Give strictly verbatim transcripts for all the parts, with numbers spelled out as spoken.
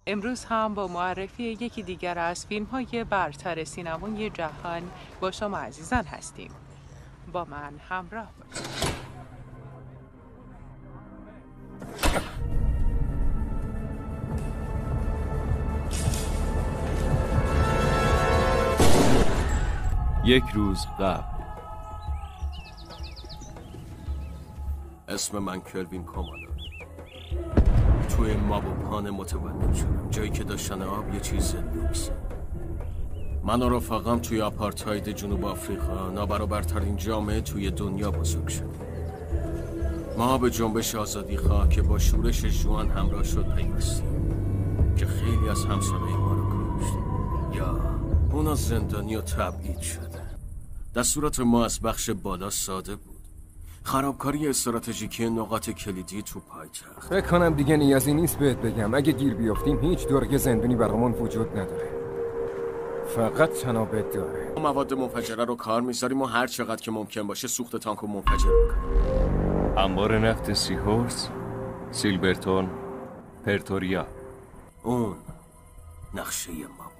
امروز هم با معرفی یکی دیگر از فیلم‌های برتر سینمای جهان با شما عزیزان هستیم. با من همراه باشید. یک روز قبل. اسم من کلوین کاماندر. توی مابوپان متولد شدم، جایی که داشتن آب یه چیز لوکسه. من و رفقام توی آپارتاید جنوب آفریقا، نابرابرترین جامعه توی دنیا بزرگ شدیم. ما به جنبش آزادی خواه که با شورش ژوئن همراه شد پیوستیم که خیلی از همسالای ما رو کشت یا اونا زندانی و تبعید شده. دستورات ما از بخش بالا ساده بود: خرابکاری استراتژیکی نقاط کلیدی تو پایتخت. فکر کنم دیگه نیازی نیست بهت بگم اگه گیر بیافتیم هیچ دورگ زندونی برامون وجود نداره، فقط تنابت داره. مواد منفجره رو کار میذاریم و هر چقدر که ممکن باشه سوخت تانک رو منفجر میکنیم. انبار نفت سی هورس، سیلورتون، پرتوریا. اون نقشه ما بود.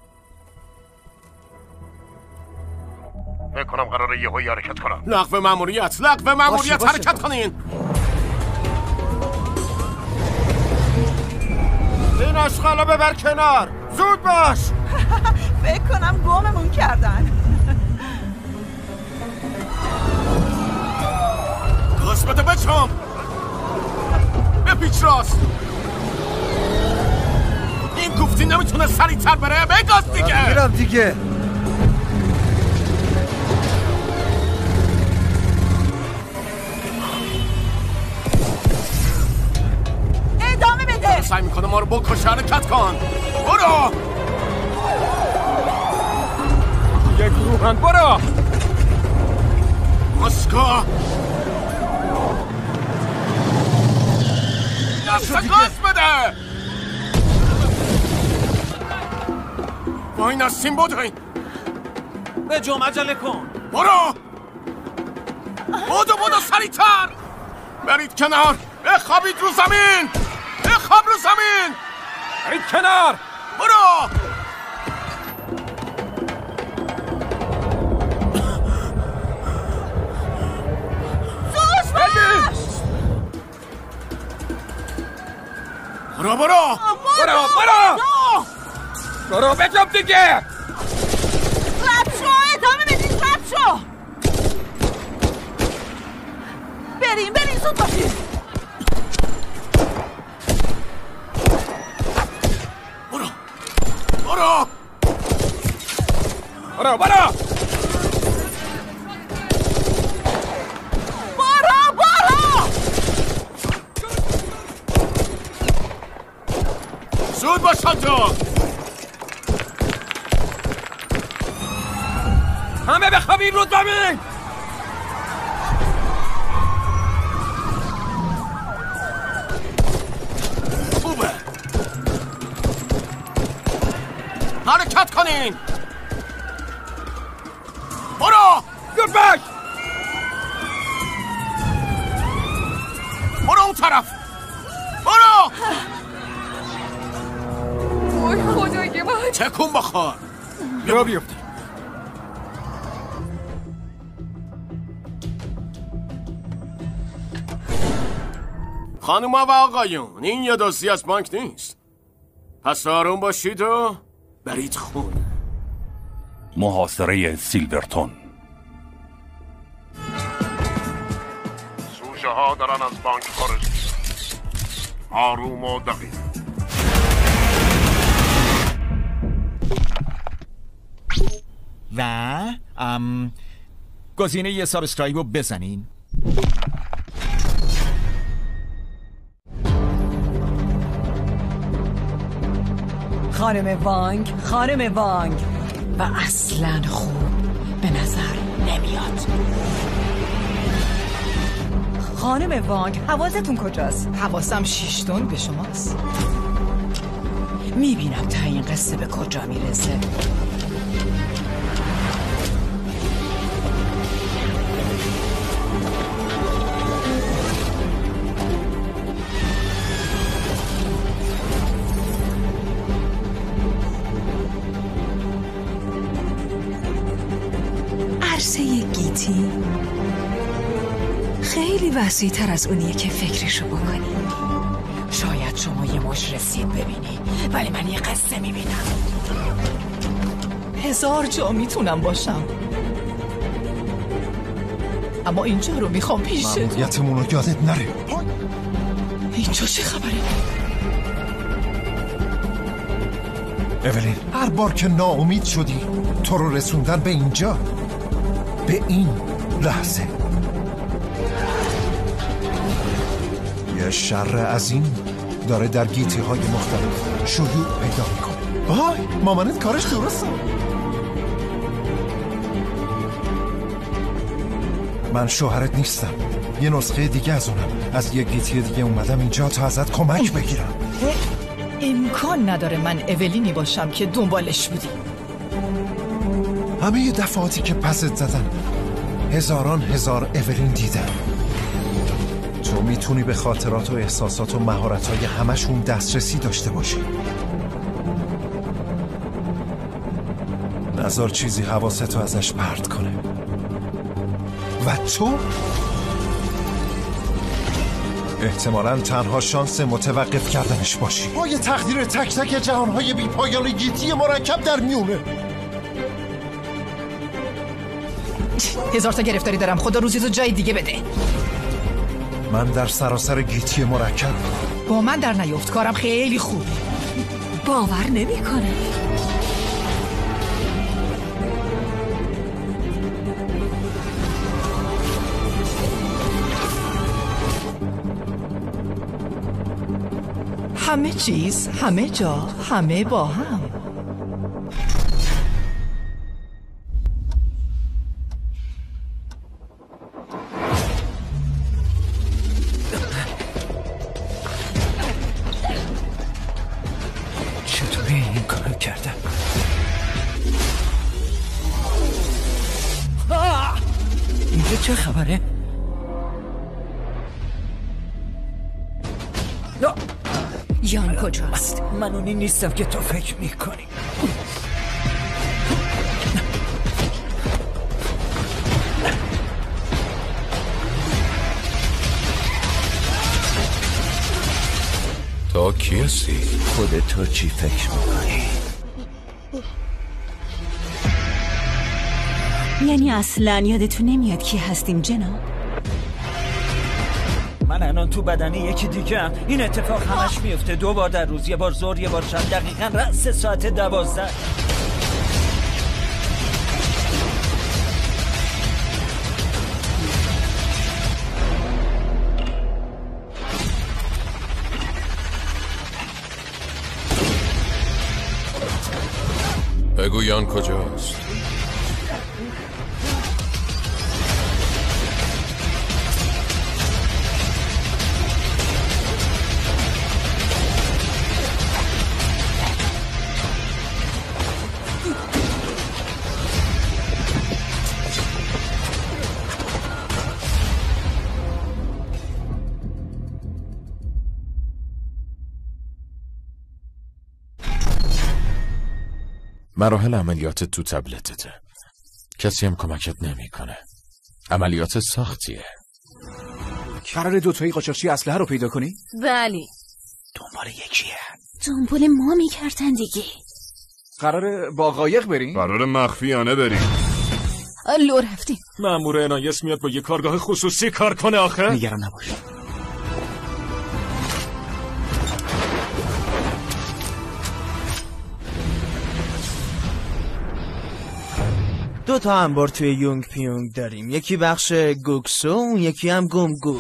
فکر کنم قراره یهو حرکت کنم. لغو ماموریت، لغو ماموریت، حرکت کنین. این اشغالا ببر کنار، زود باش. فکر کنم گممون کردن. گاز بده بچم، بپیچ راست. این گفتی نمیتونه سریع‌تر بره، بگاز دیگه. میرم دیگه. ادامه بده. سعی میکنه ما رو بکشه، حرکت کن. برو. یک روحن برو. مسکا. دست گاز بده. با این هستیم بودوین. به جمع عجله کن. برو. بودو بودو سریعتر. برید کنار. بخوابید رو زمین. بخواب رو زمین. برید کنار. برو. زوش باش. برو برو. برو برو. برو بجم دیگه. رد شو، ادامه بدین، رد شو. بریم بریم زود باشیم. برو برو برو برو برو برو. زود باش تو. همه بخوابین رو زمین. خوبه. حرکت کنین. برو. زود باش. برو اون طرف. برو. وای خدای من. تکون بخور. بیا بیفتی. خانوما و آقایون، این یه دستی از بانک نیست. پس آروم باشید و برید خونه. محاصره سیلورتون. سوژه ها دارن از بانک خارج میشن. آروم و دقیق. و ام گزینه یه سابسکرایب رو بزنین. خانم وانگ، خانم وانگ. و اصلا خوب به نظر نمیاد. خانم وانگ، حواستون کجاست؟ حواسم شیش تن به شماست. میبینم تا این قصه به کجا میرسه. یک گیتی خیلی وسیع تر از اونیه که فکرشو بکنی. شاید شما یه مش رسید ببینی، ولی من یه قصه میبینم. هزار جا میتونم باشم، اما اینجا رو میخوام پیشت. ماموریتمون رو یادت نره. اینجا چه خبره؟ اولین، هر بار که ناامید شدی تو رو رسوندن به اینجا، به این لحظه. یه شر عظیم داره در گیتی های مختلف شیوع پیدا میکنه. آهای مامانت کارش درسته. من شوهرت نیستم، یه نسخه دیگه از اونم. از یه گیتی دیگه اومدم اینجا تا ازت کمک بگیرم. امکان نداره من اولینی باشم که دنبالش بودی. همه یه دفعاتی که پست زدن هزاران هزار اولین دیدن. تو میتونی به خاطرات و احساسات و مهارت‌های همشون دسترسی داشته باشی. نذار چیزی حواستو ازش پرت کنه. و تو احتمالاً تنها شانس متوقف کردنش باشی. با یه تقدیر تک تک جهانهای بی پایان گیتی مرکب در میونه. هزار تا گرفتاری دارم، خدا روزی تو جای دیگه بده. من در سراسر گیتی مرکب. با من در نیفت، کارم خیلی خوبه. باور نمی کنه. همه چیز، همه جا، همه با هم. چطوری این کارو کردم؟ اینجا چه خبره؟ یان کجاست؟ من اونی نیستم که تو فکر میکنی. تو کی هستی؟ خودت تو چی فکر میکنی؟ یعنی اصلا یادتون نمیاد کی هستیم جناب؟ من الان تو بدنی یکی دیگه هم. این اتفاق همش میفته دو بار در روز، یه بار ظهر یه بار شب، دقیقا رأس ساعت دوازده. بگو یان کجاست؟ مراحل عملیات تو تبلتته. کسی هم کمکت نمیکنه. عملیات سختیه. قرار دوتایی قاچاقچی اسلحه رو پیدا کنی؟ بله. دنبال یکیه. دنبال ما میکردن دیگه. قرار با قایق بریم؟ قرار مخفیانه بریم. لو رفتیم. مأمور انایس میاد با یه کارگاه خصوصی کار کنه آخه؟ نگران نباش. دو تا انبار توی یونگ پیونگ داریم، یکی بخش گوکسو، اون یکی هم گمگو.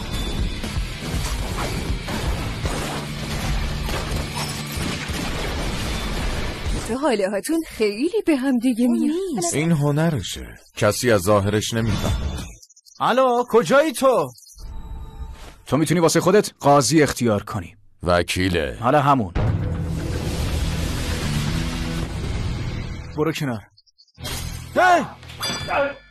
حاله هاتون خیلی به هم دیگه میاد. این هنرشه، کسی از ظاهرش نمیفهمه. الو کجایی تو؟ تو میتونی واسه خودت قاضی اختیار کنی. وکیله. حالا همون. برو کنار. هی!